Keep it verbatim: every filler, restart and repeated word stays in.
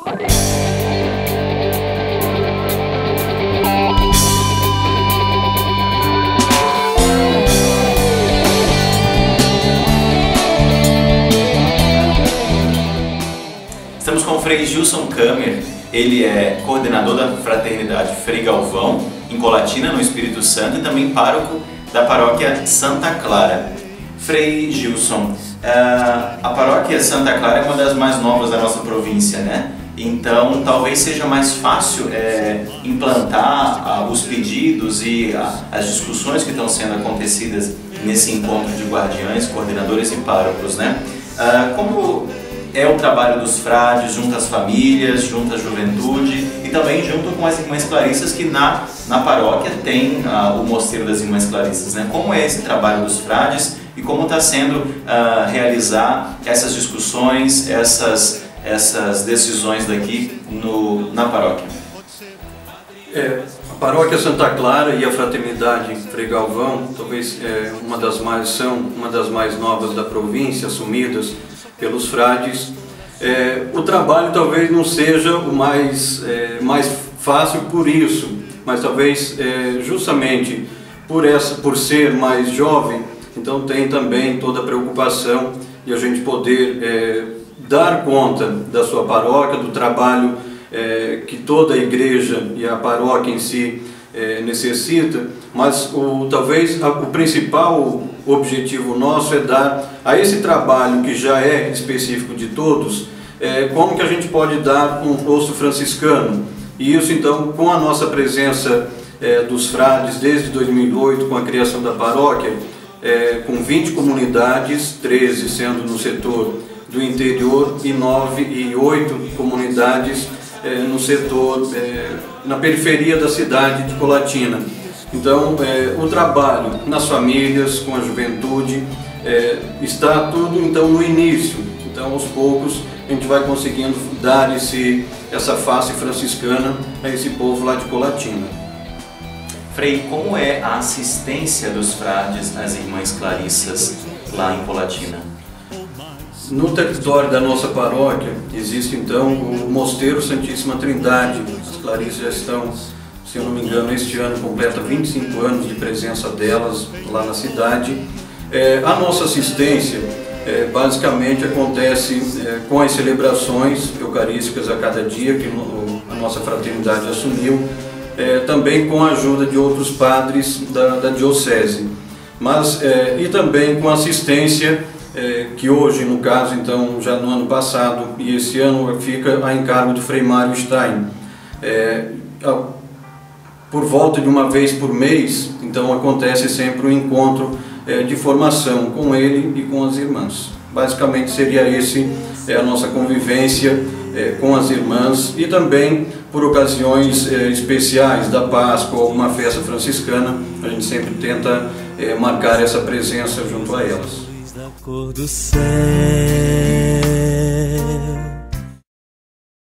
Estamos com o Frei Gilson Kamer, ele é coordenador da Fraternidade Frei Galvão, em Colatina, no Espírito Santo, e também pároco da paróquia Santa Clara. Frei Gilson, a paróquia Santa Clara é uma das mais novas da nossa província, né? Então talvez seja mais fácil é, implantar os pedidos e as discussões que estão sendo acontecidas nesse encontro de guardiães, coordenadores e párocos, né? Como é o trabalho dos frades junto às famílias, junto à juventude e também junto com as Irmãs Clarissas, que na, na paróquia tem uh, o Mosteiro das Irmãs Clarissas, né? Como é esse trabalho dos frades e como está sendo uh, realizar essas discussões, essas, essas decisões daqui no, na paróquia? É, a paróquia Santa Clara e a Fraternidade Frei Galvão, talvez é, uma das mais, são uma das mais novas da província, assumidas pelos frades. É, o trabalho talvez não seja o mais, é, mais fácil por isso, mas talvez é, justamente por, essa, por ser mais jovem, então tem também toda a preocupação de a gente poder é, dar conta da sua paróquia, do trabalho é, que toda a igreja e a paróquia em si é, necessita, mas o, talvez a, o principal objetivo nosso é dar a esse trabalho que já é específico de todos, é, como que a gente pode dar um rosto franciscano. E isso então com a nossa presença é, dos frades desde dois mil e oito, com a criação da paróquia, é, com vinte comunidades, treze sendo no setor do interior e nove e oito comunidades é, no setor, é, na periferia da cidade de Colatina. Então, é, o trabalho nas famílias, com a juventude, é, está tudo então no início. Então, aos poucos, a gente vai conseguindo dar esse, essa face franciscana a esse povo lá de Colatina. Frei, como é a assistência dos frades às Irmãs Clarissas lá em Colatina? No território da nossa paróquia existe então o Mosteiro Santíssima Trindade. As Clarissas já estão, se eu não me engano, este ano completa vinte e cinco anos de presença delas lá na cidade. É, a nossa assistência é, basicamente acontece é, com as celebrações eucarísticas a cada dia que a nossa fraternidade assumiu, é, também com a ajuda de outros padres da, da diocese, mas é, e também com assistência é, que hoje, no caso, então já no ano passado e esse ano fica a encargo do Frei Mário Stein. É, a, por volta de uma vez por mês, então acontece sempre um encontro é, de formação com ele e com as irmãs. Basicamente seria esse é, a nossa convivência é, com as irmãs, e também por ocasiões é, especiais da Páscoa ou uma festa franciscana, a gente sempre tenta é, marcar essa presença junto a elas. Da cor do céu.